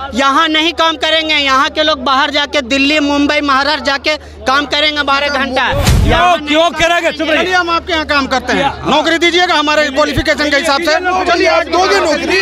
यहाँ नहीं काम करेंगे, यहाँ के लोग बाहर जाके दिल्ली, मुंबई, महाराष्ट्र जाके काम करेंगे 12 घंटा। क्यों करेंगे? चलिए हम आपके यहाँ काम करते हैं, नौकरी दीजिएगा हमारे क्वालिफिकेशन के हिसाब से। चलिए आप दोगे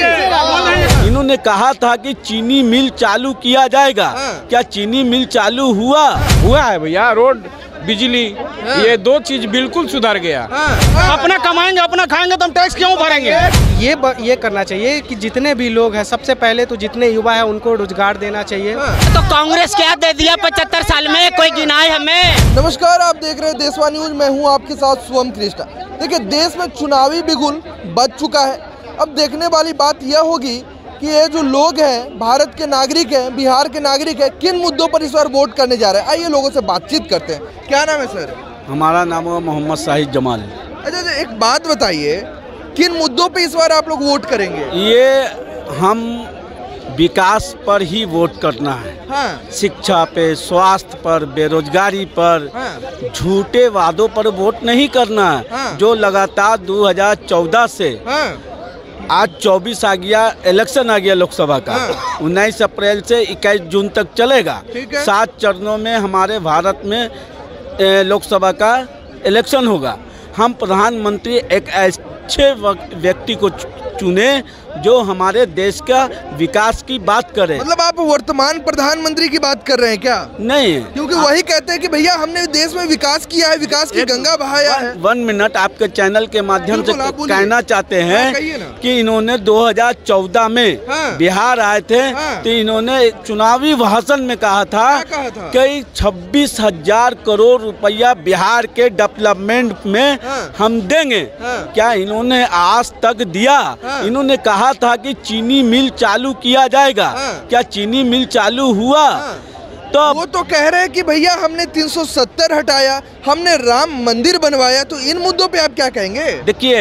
नौकरी। इन्होंने कहा था कि चीनी मिल चालू किया जाएगा, क्या चीनी मिल चालू हुआ है भैया? रोड, बिजली, ये 2 चीज बिल्कुल सुधर गया। अपना कमाएंगे, अपना खाएंगे तो हम टैक्स क्यों भरेंगे? ये करना चाहिए कि जितने भी लोग हैं, सबसे पहले तो जितने युवा हैं उनको रोजगार देना चाहिए। तो कांग्रेस क्या दे दिया 75 साल में? कोई गिनाए हमें? नमस्कार, आप देख रहे हैं देशवा न्यूज। मैं हूं आपके साथ शुभम कृष्णा। देखिए, देश में चुनावी बिगुल बज चुका है। अब देखने वाली बात यह होगी कि ये जो लोग हैं, भारत के नागरिक हैं, बिहार के नागरिक हैं, किन मुद्दों पर इस बार वोट करने जा रहे हैं। आइए लोगों से बातचीत करते हैं। क्या नाम है सर? हमारा नाम है मोहम्मद शाहिद जमाल। अच्छा, एक बात बताइए, किन मुद्दों पे इस बार आप लोग वोट करेंगे? ये हम विकास पर ही वोट करना है। शिक्षा पे, स्वास्थ्य पर, बेरोजगारी पर, झूठे वादों पर वोट नहीं करना है। जो लगातार 2014 से आज 24 आ गया, इलेक्शन आ गया लोकसभा का। 19 अप्रैल से 21 जून तक चलेगा। 7 चरणों में हमारे भारत में लोकसभा का इलेक्शन होगा। हम प्रधानमंत्री एक अच्छे व्यक्ति को चुने जो हमारे देश का विकास की बात करे। मतलब आप वर्तमान प्रधानमंत्री की बात कर रहे हैं क्या? नहीं, क्योंकि वही कहते हैं कि भैया हमने देश में विकास किया है, विकास की गंगा बहाया है। 1 मिनट आपके चैनल के माध्यम से कहना चाहते हैं कि इन्होंने 2014 में बिहार आए थे तो इन्होंने चुनावी भाषण में कहा था कि 26,000 करोड़ रुपया बिहार के डेवलपमेंट में हम देंगे। क्या इन्होंने आज तक दिया? इन्होंने कहा था कि चीनी मिल चालू किया जाएगा, क्या चीनी मिल चालू हुआ? तो वो तो कह रहे हैं कि भैया हमने 370 हटाया, हमने राम मंदिर बनवाया। तो इन मुद्दों पे आप क्या कहेंगे? देखिए,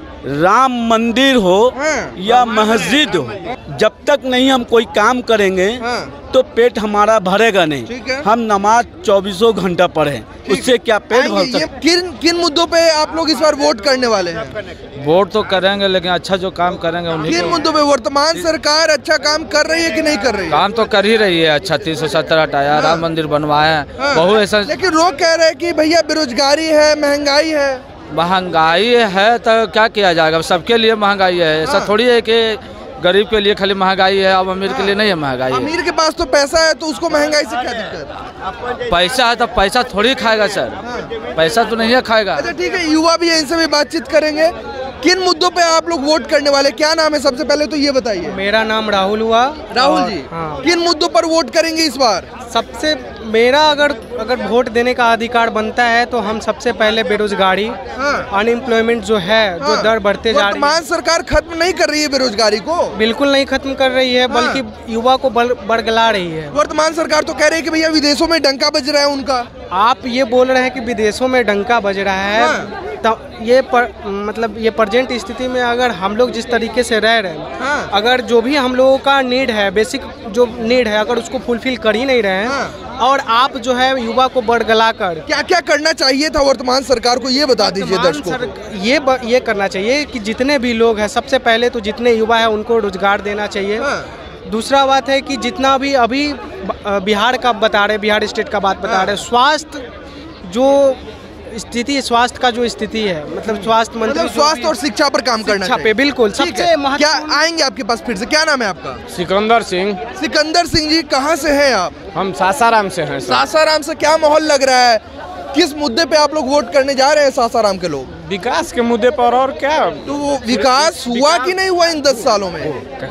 राम मंदिर हो या मस्जिद हो, जब तक नहीं हम कोई काम करेंगे तो पेट हमारा भरेगा नहीं। हम नमाज 24 घंटा पढ़े, उससे क्या पेट भर सकता? किन मुद्दों पे आप लोग इस बार वोट करने वाले हैं? वोट तो करेंगे, लेकिन अच्छा जो काम करेंगे उन्हीं। किन मुद्दों पे? वर्तमान सरकार अच्छा काम कर रही है कि नहीं कर रही है? काम तो कर ही रही है। अच्छा, 370 हटाया, राम मंदिर बनवाया, बहुत ऐसा। लेकिन लोग कह रहे हैं कि भैया बेरोजगारी है, महंगाई है। महंगाई है तो क्या किया जाएगा? सबके लिए महंगाई है। ऐसा थोड़ी है कि गरीब के लिए खाली महंगाई है, अब अमीर के लिए नहीं है महंगाई। अमीर के पास तो पैसा है तो उसको महंगाई से क्या दिक्कत? पैसा है तो पैसा थोड़ी खाएगा सर, पैसा तो नहीं है खाएगा। अच्छा ठीक है, युवा भी है, इनसे भी बातचीत करेंगे। किन मुद्दों पे आप लोग वोट करने वाले? क्या नाम है सबसे पहले तो ये बताइए। मेरा नाम राहुल हुआ। राहुल जी, किन मुद्दों पर वोट करेंगे इस बार? सबसे मेरा अगर वोट देने का अधिकार बनता है तो हम सबसे पहले बेरोजगारी, अनएम्प्लॉयमेंट जो है, जो दर बढ़ते जा रही है। वर्तमान सरकार खत्म नहीं कर रही है बेरोजगारी को? बिल्कुल नहीं खत्म कर रही है, बल्कि युवा को बरगला रही है। वर्तमान सरकार तो कह रही है कि भैया विदेशों में डंका बज रहा है उनका। आप ये बोल रहे हैं कि विदेशों में डंका बज रहा है, तब ये मतलब ये प्रेजेंट स्थिति में अगर हम लोग जिस तरीके से रह रहे हैं, अगर जो भी हम लोगों का नीड है, बेसिक जो नीड है, अगर उसको फुलफिल कर ही नहीं रहे हैं, और आप जो है युवा को बरगला कर क्या क्या करना चाहिए था वर्तमान सरकार को, ये बता दीजिए दर्शकों। ये करना चाहिए कि जितने भी लोग हैं, सबसे पहले तो जितने युवा है उनको रोजगार देना चाहिए। दूसरा बात है कि जितना भी अभी बिहार का बता रहे, बिहार स्टेट का बात बता रहे, स्वास्थ्य जो स्थिति, स्वास्थ्य का जो स्थिति है, मतलब स्वास्थ्य मंत्री, मतलब स्वास्थ्य और शिक्षा पर काम करना चाहिए। बिल्कुल सबसे क्या आएंगे आपके पास फिर से? क्या नाम है आपका? सिकंदर सिंह। सिकंदर सिंह जी, कहाँ से हैं आप? हम सासाराम से हैं। सासाराम से। क्या माहौल लग रहा है? किस मुद्दे पे आप लोग वोट करने जा रहे हैं सासाराम के लोग? विकास के मुद्दे पर। और क्या? तो विकास हुआ कि नहीं हुआ इन 10 सालों में?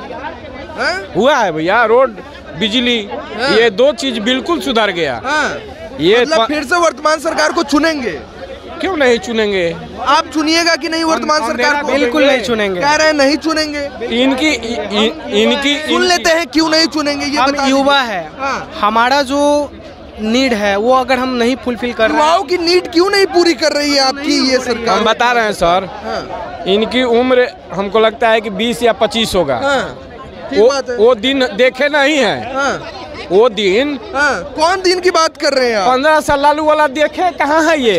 हुआ है भैया। रोड, बिजली, ये 2 चीज बिल्कुल सुधर गया। ये मतलब फिर से वर्तमान सरकार को चुनेंगे? क्यों नहीं चुनेंगे? आप चुनिएगा कि नहीं वर्तमान सरकार को? बिल्कुल नहीं चुनेंगे। कह रहे हैं नहीं चुनेंगे। इनकी सुन लेते हैं क्यों नहीं चुनेंगे, ये हम युवा है, हमारा जो नीड है वो अगर हम नहीं फुलफिल कर रहे हैं। युवाओं की नीड क्यों नहीं पूरी कर रही है आपकी ये सरकार? हम बता रहे हैं सर, इनकी उम्र हमको लगता है कि 20 या 25 होगा। वो दिन देखे नहीं है। वो दिन कौन दिन की बात कर रहे हैं आप? 15 साल लालू वाला देखे कहाँ है ये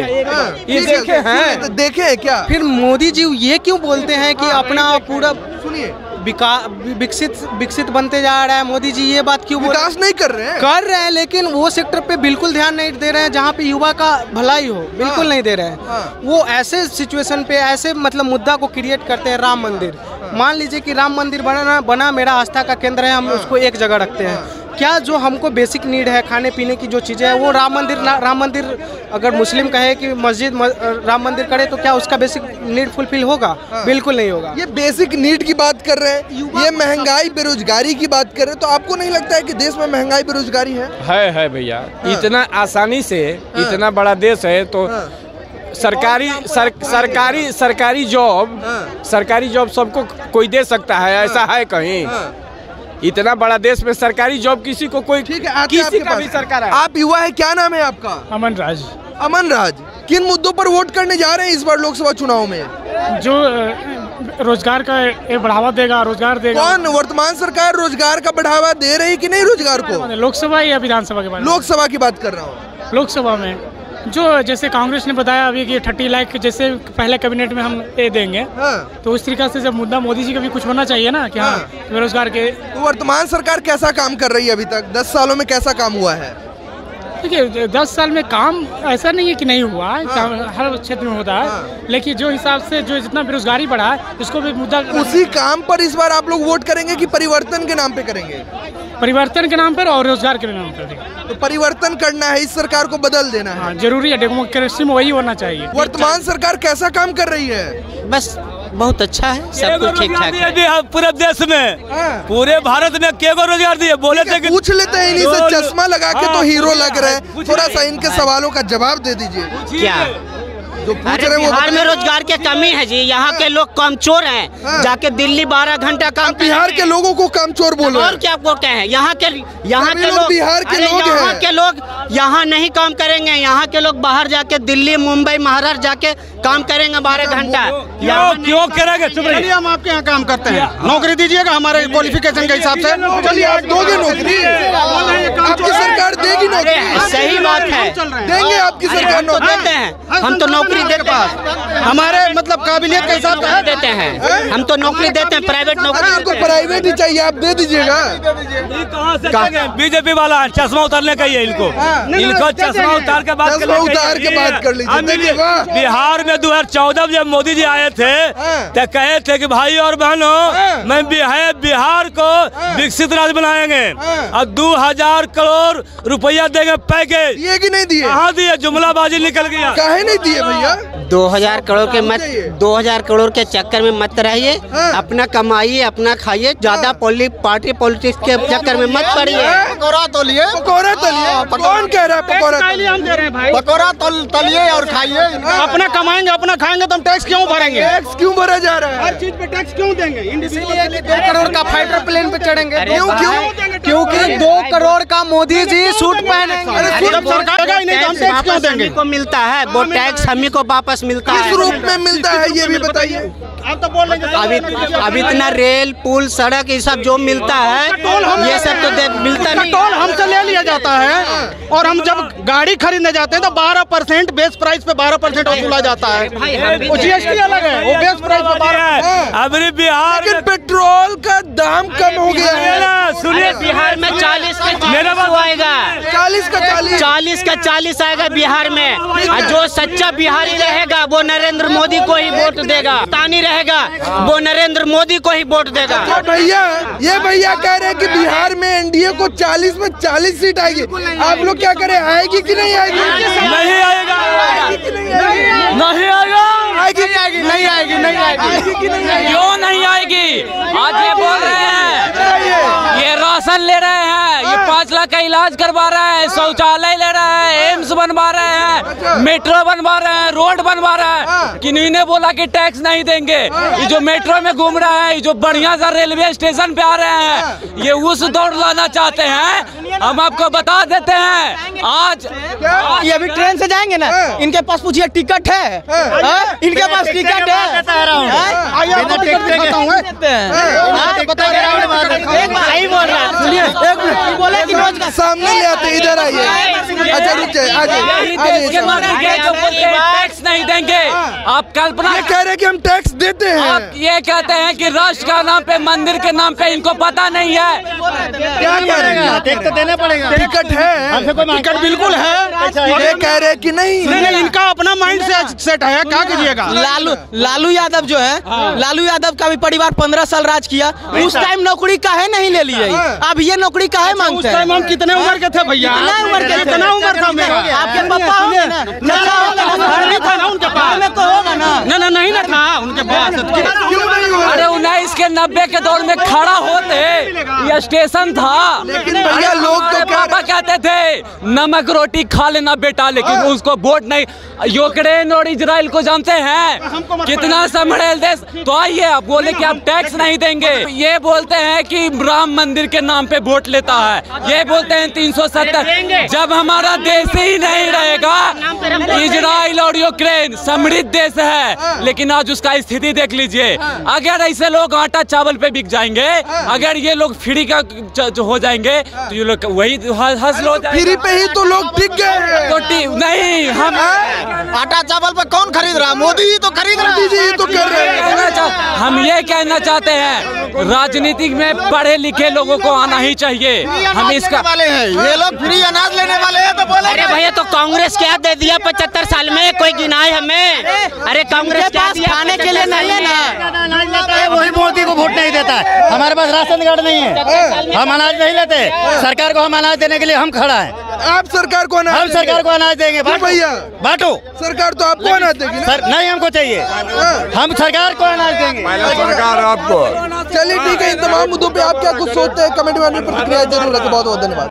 देखे हैं? देखे हैं क्या? फिर मोदी जी ये क्यों बोलते हैं कि अपना पूरा, सुनिए, विकसित बनते जा रहा है। मोदी जी ये बात क्यों विकास नहीं कर रहे हैं? कर रहे हैं, लेकिन वो सेक्टर पे बिल्कुल ध्यान नहीं दे रहे हैं जहाँ पे युवा का भलाई हो, बिल्कुल नहीं दे रहे हैं। वो ऐसे सिचुएशन पे ऐसे मतलब मुद्दा को क्रिएट करते हैं। राम मंदिर, मान लीजिए कि राम मंदिर बना मेरा आस्था का केंद्र है, हम उसको एक जगह रखते हैं। क्या जो हमको बेसिक नीड है, खाने पीने की जो चीज़ें हैं, वो राम मंदिर अगर मुस्लिम कहे कि मस्जिद राम मंदिर करे तो क्या उसका बेसिक नीड फुलफिल होगा? बिल्कुल नहीं होगा। ये बेसिक नीड की बात कर रहे हैं, ये महंगाई बेरोजगारी की बात कर रहे हैं, तो आपको नहीं लगता है कि देश में महंगाई बेरोजगारी है भैया? इतना आसानी से इतना बड़ा देश है तो सरकारी जॉब सबको कोई दे सकता है, ऐसा है कहीं? इतना बड़ा देश में सरकारी जॉब किसी को कोई, ठीक है, किसी का भी सरकार है। आप युवा है, क्या नाम है आपका? अमन राज। अमन राज, किन मुद्दों पर वोट करने जा रहे हैं इस बार लोकसभा चुनाव में? जो रोजगार का एक बढ़ावा देगा, रोजगार देगा। कौन वर्तमान सरकार रोजगार का बढ़ावा दे रही कि नहीं रोजगार को? लोकसभा या विधानसभा के बारे में? लोकसभा की बात कर रहा हूँ। लोकसभा में जो जैसे कांग्रेस ने बताया अभी कि 30 लाख जैसे पहले कैबिनेट में हम ये देंगे, तो उस तरीके से जब मुद्दा मोदी जी का भी कुछ होना चाहिए ना कि हाँ बेरोजगार के। तो वर्तमान सरकार कैसा काम कर रही है अभी तक? 10 सालों में कैसा काम हुआ है? देखिए 10 साल में काम ऐसा नहीं है कि नहीं हुआ है, हर क्षेत्र में होता है, लेकिन जो हिसाब से जो जितना बेरोजगारी बढ़ा है उसको भी मुद्दा। उसी काम पर इस बार आप लोग वोट करेंगे कि परिवर्तन के नाम पे करेंगे? परिवर्तन के नाम पर और रोजगार के नाम पर। तो परिवर्तन करना है, इस सरकार को बदल देना है। हाँ, जरूरी है, डेमोक्रेसी में वही होना चाहिए। वर्तमान सरकार कैसा काम कर रही है? बस बहुत अच्छा है, सब कुछ ठीक ठाक है। पूरे देश में, पूरे भारत में के को रोजगार दिए? बोले थे कि पूछ लेते हैं इन्हीं से, चश्मा लगा के तो हीरो लग रहे हैं, थोड़ा सा इनके सवालों का जवाब दे दीजिए। क्या जो पूछ अरे रहे हैं बिहार में रोजगार की कमी है जी, यहाँ के लोग कामचोर हैं। जाके दिल्ली 12 घंटा काम। बिहार के लोगों को कामचोर बोलो? और क्या बोलते हैं? यहाँ के लोग बिहार के लोग यहाँ के लोग यहाँ नहीं काम करेंगे, यहाँ के लोग बाहर जाके दिल्ली मुंबई महाराष्ट्र जाके काम करेंगे 12 घंटा। क्यों करेंगे? चलिए हम आपके यहाँ काम करते हैं, नौकरी दीजिएगा हमारे क्वालिफिकेशन के हिसाब से। चलिए आप दोगे नौकरी? आपकी सरकार देगी नौकरी? सही बात है, देंगे आपकी सरकार नौकरी? देते हैं, हम तो नौकरी देते हैं, हमारे मतलब काबिलियत के हिसाब से देते हैं, हम तो नौकरी देते हैं, प्राइवेट नौकरी। आपको प्राइवेट ही चाहिए, आप दे दीजिएगा। बीजेपी वाला चश्मा उतारने का ही है इनको चश्मा उतार के बात कर लीजिए। बिहार में 2014 जब मोदी जी आए थे तो कहे थे कि भाई और बहनों मैं बिहार को विकसित राज्य बनाएंगे और 2000 करोड़ रुपया देंगे पैकेज। ये कि नहीं दिए? कहाँ दिए? जुमलाबाजी निकल गया। काहे नहीं दिए भैया? 2000 करोड़ के 2000 करोड़ के चक्कर में मत रहिए, अपना कमाइए, अपना खाइए, ज्यादा पार्टी पॉलिटिक्स के चक्कर में मत पड़िए। पकौड़ा तलिए। कौन कह रहा है पकौड़ा? हम दे रहे हैं भाई, पकौड़ा तलिए और खाइए। अपना कमाएंगे, अपना खाएंगे तो हम टैक्स क्यों भरेंगे? टैक्स क्यों भरा जा रहा है? हर चीज पे टैक्स क्यों देंगे? 2 करोड़ का फाइटर प्लेन पे चढ़ेंगे। क्योंकि 2 करोड़ का मोदी जी सूट पहनेंगे। टैक्स को मिलता है, वो टैक्स हमी को वापस मिलता है। किस रूप में मिलता है ये भी बताइए। आप तो बोल रहे अब इतना रेल पुल सड़क ये सब जो मिलता है, ये सब तो मिलता नहीं। टोल हमसे ले लिया जाता है, और हम जब गाड़ी खरीदने जाते हैं तो 12% बेस प्राइस पे 12% वसूला जाता है। वो जीएसटी अलग है, वो बेस प्राइस पे 12। अभी बिहार लेकिन पेट्रोल का दाम कम हो गया है। सुनिए, बिहार में 40 का आएगा, 40 का 40 आएगा बिहार में। और जो सच्चा बिहारी रहेगा वो नरेंद्र मोदी को ही वोट देगा, तानी रहेगा वो नरेंद्र मोदी को ही वोट देगा। ये भैया कह रहे हैं कि बिहार में एनडीए को 40 में 40 सीट आएगी। आप लोग क्या करें, आएगी कि नहीं आएगी? नहीं आएगा, नहीं आएगा, नहीं आएगी। क्यों नहीं आएगी? आज ये बोल रहे हैं, ये राशन ले रहे हैं, ये 5 लाख का इलाज करवा रहे हैं, शौचालय ले रहे हैं, एम्स बनवा रहे हैं, मेट्रो बनवा रहे हैं, रोड बनवा रहे हैं। किन्हीं ने बोला कि टैक्स नहीं देंगे। ये जो मेट्रो में घूम रहा है, जो बढ़िया सा रेलवे स्टेशन पे आ रहे हैं, ये उस दौड़ लाना चाहते हैं। हम आपको बता देते हैं, आज ये अभी ट्रेन से जाएंगे ना, इनके पास पूछिए टिकट है? इनके पास टिकट है? सामने ले आते, इधर आइए। अच्छा रुक जाइए, यही देश के नागरिक हैं जो बोलते हैं टैक्स नहीं देंगे। आप कल्पना कह रहे कि हम टैक्स देते हैं। आप ये कहते हैं कि राष्ट्र का नाम पे, मंदिर के नाम पे इनको पता नहीं है। क्या कह रहे हैं? टैक्स तो देना पड़ेगा। टिकट है, टिकट बिल्कुल है। ये कह रहे कि नहीं? नहीं, इनका अपना माइंड सेट है, क्या कीजिएगा। लालू यादव जो है, लालू यादव का भी परिवार 15 साल राज किया, उस टाइम नौकरी काहे नहीं ले लिए, अब ये नौकरी काहे मांगते हैं? हम कितने उम्र के थे भैया? कितना उम्र था मेरा? आपके पापा होंगे ना, था ना उनके पास? ना नहीं ना था उनके पास। अरे 19 के 90 के दौर में खड़ा होते ये स्टेशन था। लेकिन भैया लोग तो पापा कहते थे नमक रोटी खा लेना बेटा, लेकिन उसको वोट नहीं। यूक्रेन और इजराइल को जानते हैं कितना समृद्ध देश। तो आइए आप बोले कि आप टैक्स नहीं देंगे, ये बोलते हैं कि राम मंदिर के नाम पे वोट लेता है, ये बोलते हैं 370। जब हमारा देश ही नहीं रहेगा, इजराइल और यूक्रेन समृद्ध देश है, लेकिन आज उसका स्थिति देख लीजिए। अगर ऐसे लोग आटा चावल पे बिक जाएंगे, अगर ये लोग फ्री का जो हो जाएंगे, तो ये लोग वही हासिल हो जाएगा। फ्री पे ही तो लोग टिक गए हैं। तो नहीं, हम आटा चावल पे कौन खरीद रहा? मोदी ही तो खरीद रहा है। मोदी जी तो कर रहे हैं। हम ये कहना चाहते हैं राजनीति में पढ़े लिखे लोगों को आना ही चाहिए। हम इसका वाले हैं, ये लोग फ्री अनाज लेने वाले हैं तो बोले। अरे भैया, तो कांग्रेस क्या दे दिया 75 साल में? कोई गिनाए हमें? अरे कांग्रेस क्या दिया? खाने के लिए नहीं है ना, वही मोदी को वोट नहीं देता है। हमारे पास राशन कार्ड नहीं है, हम अनाज नहीं लेते। सरकार को हम अनाज देने के लिए हम खड़ा है। आप सरकार को अनाज? हम सरकार को अनाज देंगे। भैया बांटो, सरकार तो आपको अनाज देगी ना? नहीं हमको चाहिए, हम सरकार को अनाज देंगे। सरकार आपको। चलिए ठीक है, इन तमाम मुद्दों पे आप क्या कुछ सोचते हैं? कमेंट में अपनी प्रतिक्रिया जरूर रखें। बहुत बहुत धन्यवाद।